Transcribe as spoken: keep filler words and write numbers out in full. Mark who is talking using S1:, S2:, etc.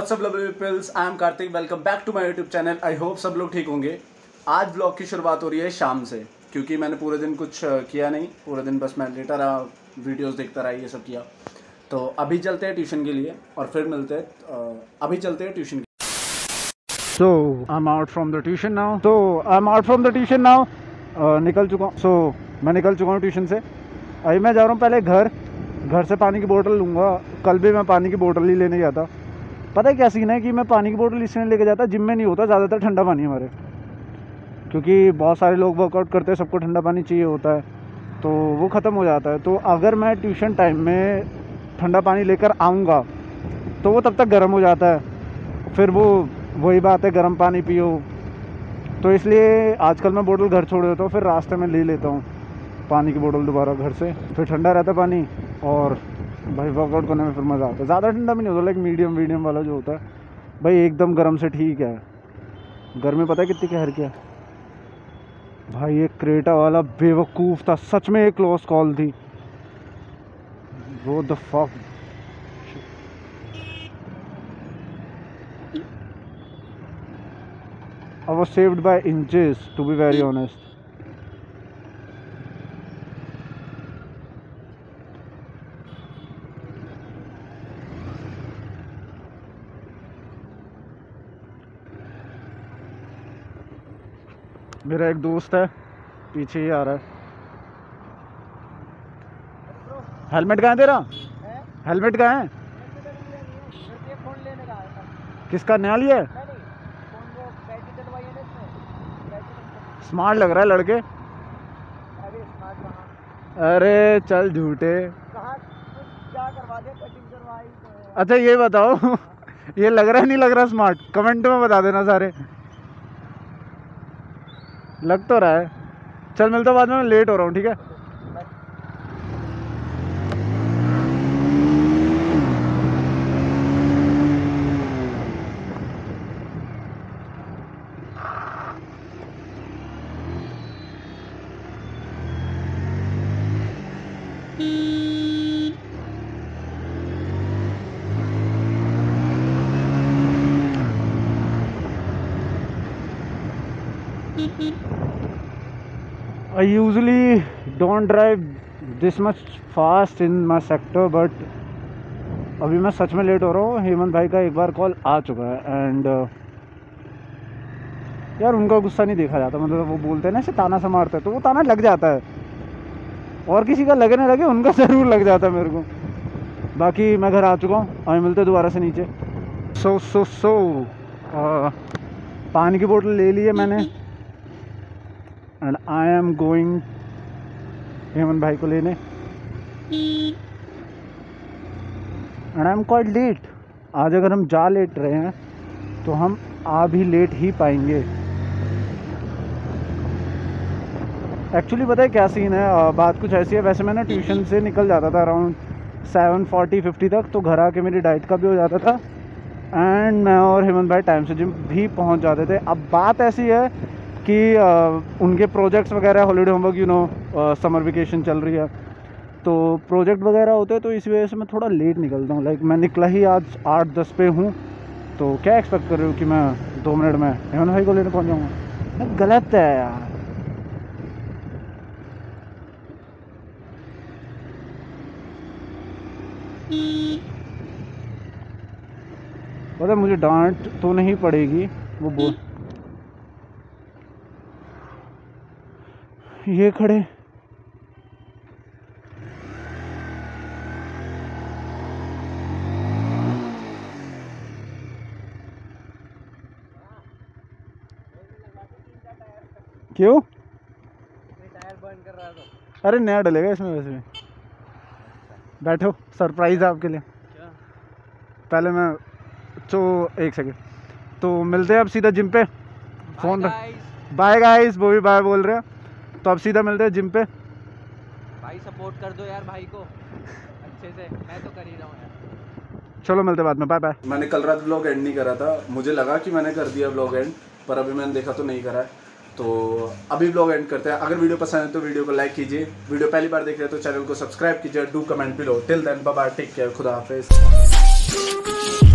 S1: WhatsApp lovely peoples, I am Kartik. Welcome back to my YouTube channel. I hope सब लोग ठीक होंगे। आज ब्लॉग की शुरुआत हो रही है शाम से, क्योंकि मैंने पूरे दिन कुछ किया नहीं। पूरे दिन बस मैं लेटा रहा, वीडियोस देखता रहा, ये सब किया। तो अभी चलते हैं ट्यूशन के लिए और फिर मिलते हैं। अभी चलते हैं tuition.
S2: So I am out from the tuition now so I am out from the tuition now निकल चुका हूँ। सो so, मैं निकल चुका हूँ ट्यूशन से। अभी मैं जा रहा हूँ पहले घर घर से पानी की बोतल लूँगा। कल भी मैं पानी की बोतल ही लेने गया था। पता है क्या सीन है कि मैं पानी की बोतल इसलिए लेके जाता, जिम में नहीं होता ज़्यादातर ठंडा पानी हमारे, क्योंकि बहुत सारे लोग वर्कआउट करते हैं, सबको ठंडा पानी चाहिए होता है, तो वो ख़त्म हो जाता है। तो अगर मैं ट्यूशन टाइम में ठंडा पानी लेकर आऊँगा तो वो तब तक गर्म हो जाता है। फिर वो वही बात है, गर्म पानी पियो। तो इसलिए आजकल मैं बोतल घर छोड़ देता हूँ, फिर रास्ते में ले लेता हूँ पानी की बोतल दोबारा घर से। फिर ठंडा रहता पानी और भाई वर्कआउट करने में फिर मज़ा आता है। ज़्यादा ठंडा भी नहीं होता, लाइक मीडियम मीडियम वाला जो होता है भाई, एकदम गर्म से ठीक है। गर्मी पता है कितनी कहर क्या भाई। एक क्रेटा वाला बेवकूफ़ था, सच में एक क्लोज कॉल थी। वो the fuck. I was saved by inches, to be very honest. मेरा एक दोस्त है, पीछे ही आ रहा है। हेलमेट कहाँ है तेरा? हेलमेट कहाँ है? किसका, नया लिया है? स्मार्ट लग रहा है लड़के। अरे चल झूठे। अच्छा ये बताओ ये लग रहा है नहीं लग रहा स्मार्ट? कमेंट में बता देना सारे। लग तो रहा है। चल मिलता बाद में, मैं लेट हो रहा हूँ, ठीक है? I usually don't drive this much fast in my sector, but अभी मैं सच में लेट हो रहा हूँ। हेमंत भाई का एक बार कॉल आ चुका है एंड uh, यार उनका गुस्सा नहीं देखा जाता। मतलब वो बोलते हैं ना, ऐसे ताना सा मारते हैं, तो वो ताना लग जाता है। और किसी का लगे ना लगे, उनका ज़रूर लग जाता है मेरे को। बाकी मैं घर आ चुका हूँ, अभी मिलते दोबारा से नीचे। सो सो सो पानी की बोतल ले ली है मैंने and I am going Hemant भाई को लेने and I am quite late. आज अगर हम जा लेट रहे हैं तो हम आ भी लेट ही पाएंगे। एक्चुअली पता है क्या सीन है, बात कुछ ऐसी है। वैसे मैं ना ट्यूशन से निकल जाता था अराउंड सेवन फोर्टी फिफ्टी तक, तो घर आके मेरी डाइट का भी हो जाता था एंड मैं और हेमंत भाई टाइम से जिम भी पहुंच जाते थे। अब बात ऐसी है कि uh, उनके प्रोजेक्ट्स वगैरह, holiday homework, you know summer vacation चल रही है, तो प्रोजेक्ट वगैरह होते हैं, तो इस वजह से मैं थोड़ा लेट निकलता हूँ। लाइक मैं निकला ही आज आठ दस पे हूँ, तो क्या एक्सपेक्ट कर रहे हो कि मैं दो मिनट में हेमंत भाई को लेने पहुँच जाऊँगा? गलत है यार। पता है मुझे डांट तो नहीं पड़ेगी, वो बोल ये खड़े। क्यों? टायर बर्न कर रहा था। अरे नया डलेगा इसमें वैसे भी। बैठो, सरप्राइज है आपके लिए। क्या? पहले मैं तो एक सेकंड, तो मिलते हैं अब सीधा जिम पे। फोन बाय गाइस, वो भी बाय बोल रहे हैं, तो अब सीधा मिलते हैं जिम पे।
S3: भाई सपोर्ट कर दो यार भाई को अच्छे से, मैं तो कर ही रहा हूँ यार।
S2: चलो मिलते बाद में, बाय बाय।
S1: मैंने कल रात ब्लॉग एंड नहीं करा था, मुझे लगा कि मैंने कर दिया ब्लॉग एंड, पर अभी मैंने देखा तो नहीं करा है। तो अभी ब्लॉग एंड करते हैं। अगर वीडियो पसंद है तो वीडियो को लाइक कीजिए, वीडियो पहली बार देख रहे हैं तो चैनल को सब्सक्राइब कीजिए, do comment below. Till then bye bye, take care, खुदा हाफिज़।